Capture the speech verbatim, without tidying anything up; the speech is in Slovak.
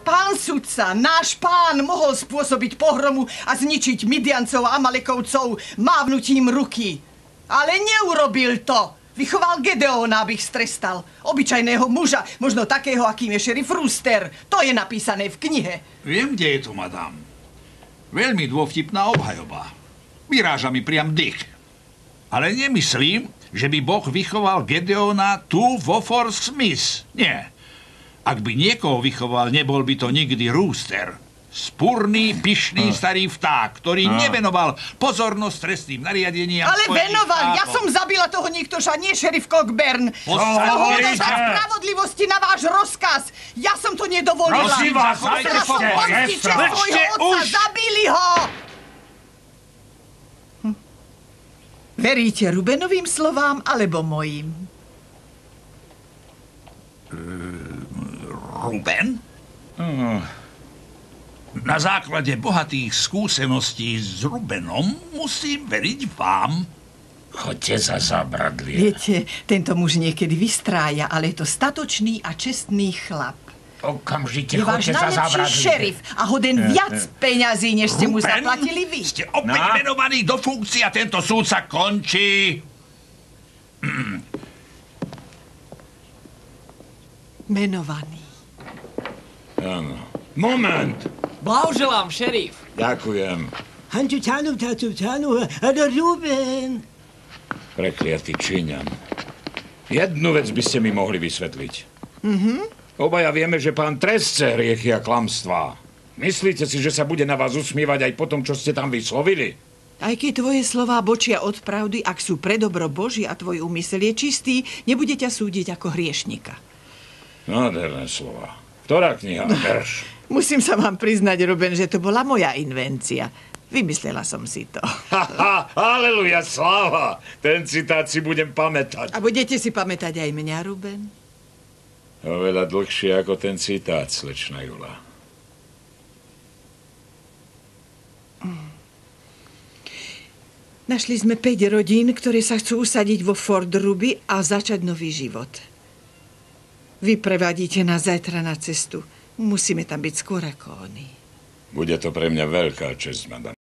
Pán sudca, náš pán mohol spôsobiť pohromu a zničiť Midiancov a Amalekovcov mávnutím ruky. Ale neurobil to. Vychoval Gedeóna, aby ich strestal. Obyčajného muža, možno takého, akým je šerif Rooster. To je napísané v knihe. Viem, kde je to, madam. Veľmi dôvtipná obhajoba. Vyráža mi priam dých. Ale nemyslím, že by Boh vychoval Gedeóna tu vo Fort Smith. Nie. Ak by niekoho vychoval, nebol by to nikdy Rooster. Spúrny, pyšný starý vták, ktorý nevenoval pozornosť trestným nariadeniam. Ale venoval! Ja som zabila toho niktoša, nie šerif Cockburn. Pohodlná spravodlivosti na váš rozkaz. Ja som to nedovolila. Prosím vás, ja som pomstiť čest svojho otca. Zabili ho! Hm. Veríte Rubenovým slovám, alebo mojim? Ruben? Uh. Na základe bohatých skúseností s Rubenom musím veriť vám. Choďte za zabradlie. Viete, tento muž niekedy vystrája, ale je to statočný a čestný chlap. Okamžite je váš choďte za najlepší zabradlie. šerif a hoden viac peňazí, než ste mu Ruben, zaplatili vy. Ste opäť no? menovaní do funkcie a tento súd sa končí. Mm. Menovaný. Áno. Moment! Blahoželám, šerif. Ďakujem. Hantu tánu, tátu tánu, ale Ruben. Prekliatý Číňan. Jednu vec by ste mi mohli vysvetliť. Mhm. Obaja vieme, že pán trestce hriechy a klamstvá. Myslíte si, že sa bude na vás usmievať aj po tom, čo ste tam vyslovili? Aj keď tvoje slová bočia od pravdy, ak sú pre dobro Boží a tvoj úmysel je čistý, nebude ťa súdiť ako hriešnika. Nádherné slova. Ktorá kniha? Verš? Musím sa vám priznať, Ruben, že to bola moja invencia. Vymyslela som si to. Haha, aleluja, sláva. Ten citát si budem pamätať. A budete si pamätať aj mňa, Ruben? Oveľa dlhšie ako ten citát, slečna Jula. Našli sme päť rodín, ktoré sa chcú usadiť vo Fort Ruby a začať nový život. Vy prevadíte nás zajtra na cestu. Musíme tam byť skôr ako oni. Bude to pre mňa veľká česť, madam.